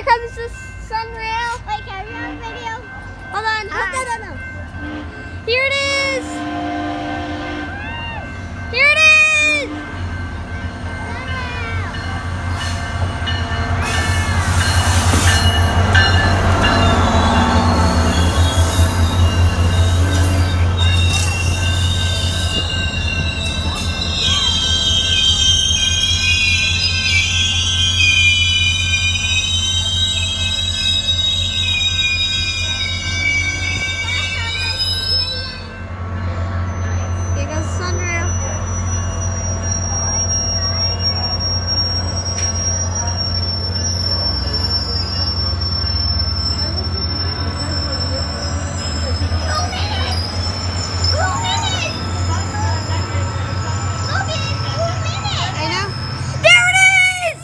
comes the SunRail. Wait, can we have a video? Hold on. No. Here it is. Here it is. Here goes SunRail. I know. There it is!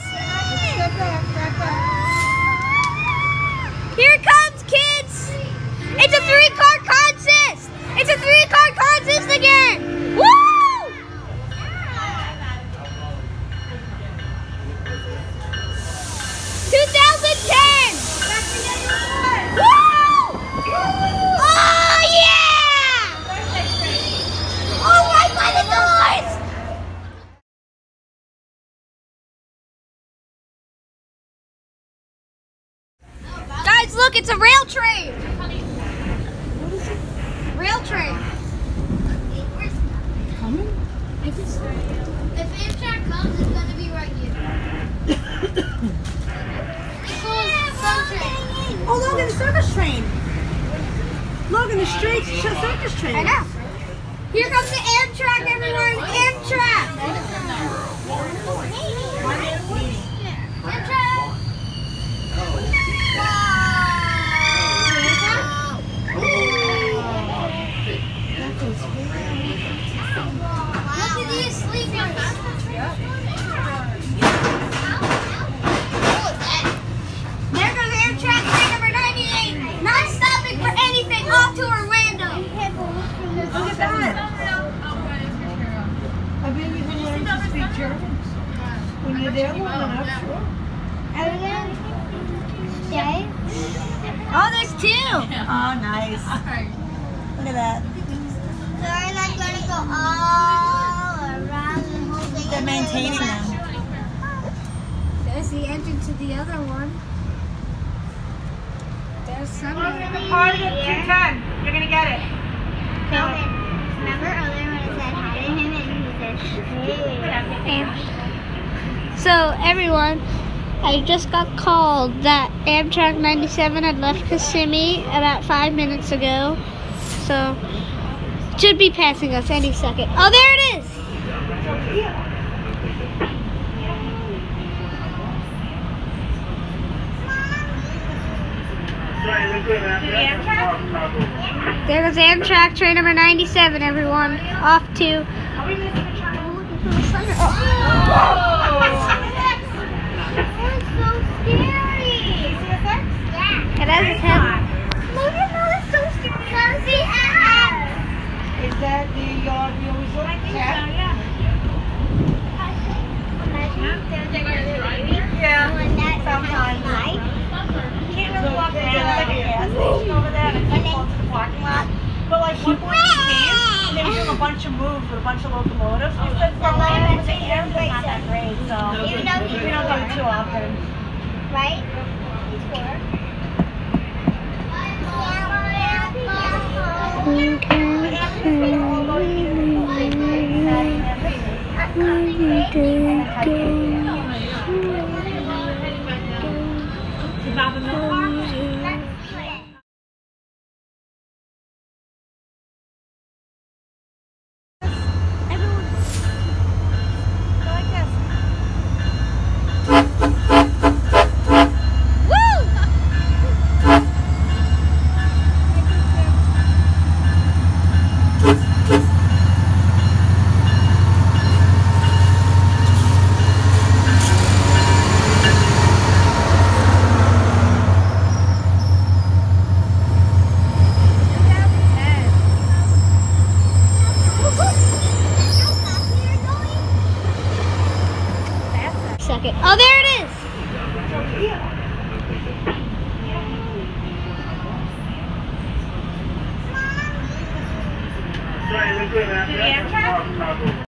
Here it comes, kids! It's a 3-car contest! It's a 3-car contest again! Woo! 2010! Woo! Oh yeah! Oh, right by the doors! Guys, look, it's a rail train. Rail train. Coming? If Amtrak comes, it's gonna be right here. Oh, Logan, the circus train. Logan, the straight circus train. I know. Here comes the Amtrak, everyone. Amtrak. Look at these sleepers. There goes Amtrak train number 98. Not stopping for anything. Off to Orlando. Look at that. I bet you can learn to speak German. When you're there long enough, sure. Stay. Oh, there's 2. Oh, nice. Look at that. So we're not gonna go all around the whole thing. They're maintaining them. There's the entrance to the other one. There's SunRail. Party at 210. You're going to get it. Calvin, remember earlier when I said hi to him and he said, hey. So, everyone, I just got called that Amtrak 97 had left Kissimmee about 5 minutes ago. So, should be passing us any second. Oh, there it is! There goes Amtrak train number 97, everyone. Off to... It has its head. Is that the yard we always look at? Yeah, sometimes. You can't really walk around like a gas station over there and it's close to the parking lot. But like one point we came, and they were doing a bunch of moves with a bunch of locomotives. We said for a while, but the air's not that great, so we don't go too often. Right? Second. Oh, there it is! Amtrak?